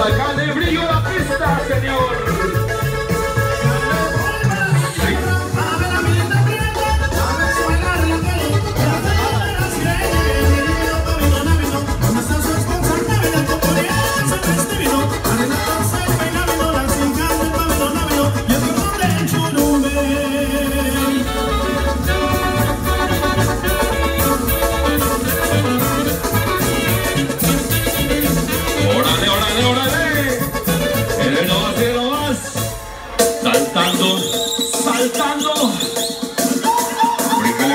Sácale brillo a la pista, señor. Saltando. Bríncale.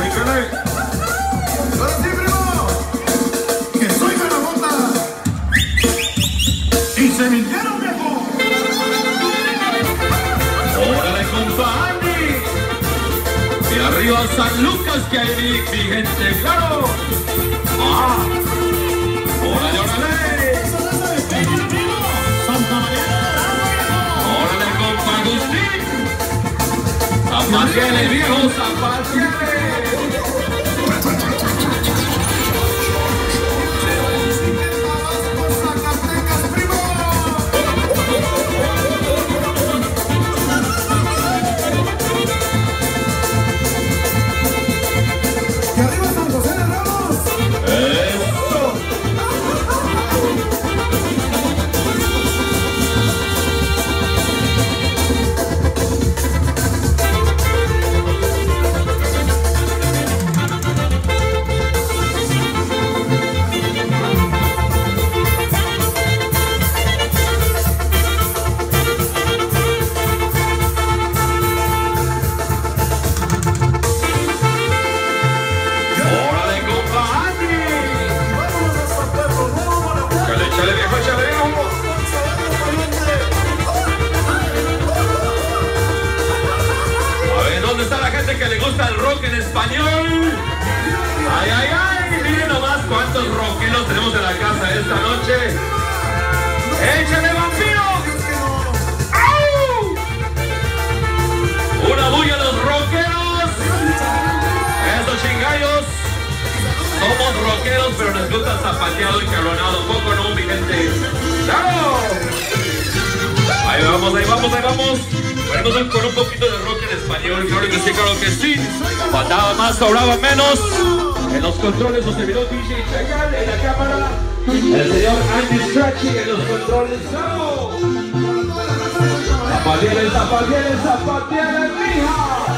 Ahora sí, primo. Que soy Garabota. Y se mintieron, viejo. Órale, compa Andy. Y arriba San Lucas, que hay mi gente, claro. Órale. Órale, compa Agustín. Zapatiele, viejo, zapatiele. ¡Que arriba San José de Ramos! ¡Eso! Que le gusta el rock en español. Ay, miren nomás cuántos rockeros tenemos en la casa esta noche. ¡Échale, vampiro! ¡Au! Una bulla a los rockeros. Estos chingallos. Somos rockeros, pero nos gusta zapateado y cabronado. Poco no, mi gente. ¡Claro! Ahí vamos. Venimos con un poquito de rock en español, claro que sí. Faltaba más, sobraba menos. En los controles, su servidor DJ Chacal, en la cámara, el señor Andy Strachi en los controles. ¡Vamos! Zapatiele, mija.